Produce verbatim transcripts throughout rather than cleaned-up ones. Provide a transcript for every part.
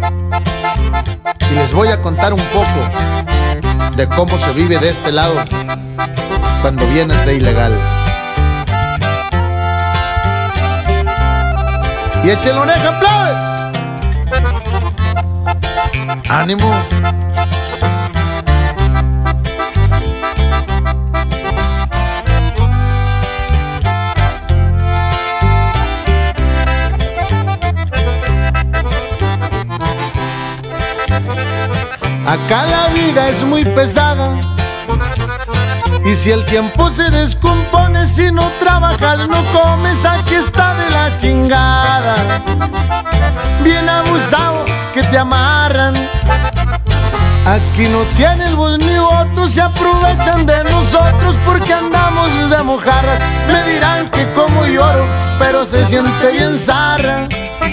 y les voy a contar un poco de cómo se vive de este lado cuando vienes de ilegal. Y échale oreja, plebes. ¡Ánimo! Acá la vida es muy pesada, y si el tiempo se descompone, si no trabajas, no comes, aquí está de la chingada. Bien abusado que te amarran, aquí no tienen voz ni voto, se aprovechan de nosotros porque andamos de mojarras. Me dirán que como lloro, pero se siente bien zarra.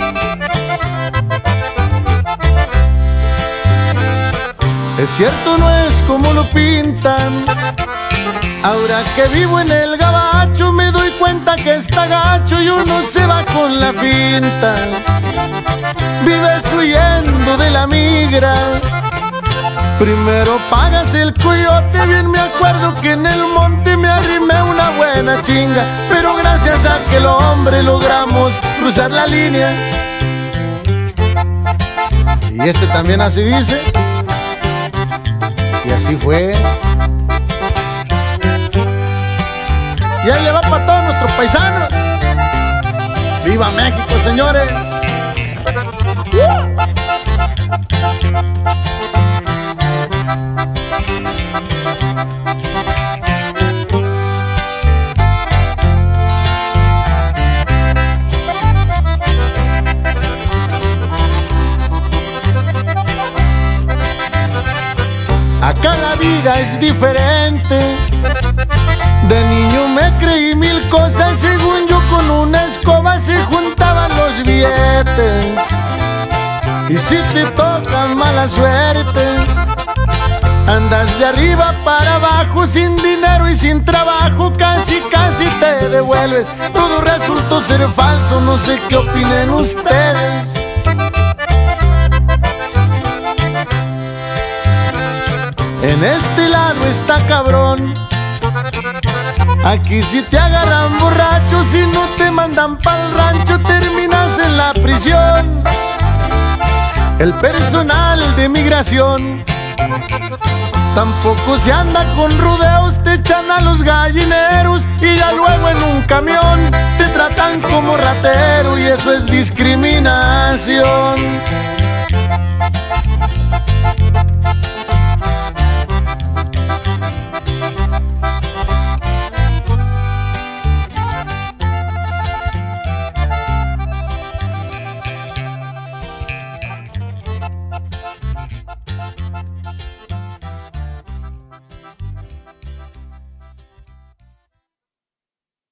Es cierto, no es como lo pintan. Ahora que vivo en el gabacho me doy cuenta que está gacho y uno se va con la finta. Vives huyendo de la migra, primero pagas el coyote. Bien me acuerdo que en el monte me arrimé una buena chinga, pero gracias a aquel hombre logramos cruzar la línea. Y este también así dice. Y así fue. Y ahí le va para todos nuestros paisanos. ¡Viva México, señores! ¡Uh! Acá la vida es diferente. De niño me creí mil cosas, según yo con una escoba se juntaban los billetes. Y si te toca mala suerte, andas de arriba para abajo, sin dinero y sin trabajo, casi casi te devuelves. Todo resultó ser falso, no sé qué opinen ustedes. En este lado está cabrón, aquí si te agarran borracho, si no te mandan pa'l rancho, terminas en la prisión. El personal de migración tampoco se anda con rodeos, te echan a los gallineros y ya luego en un camión te tratan como ratero, y eso es discriminación.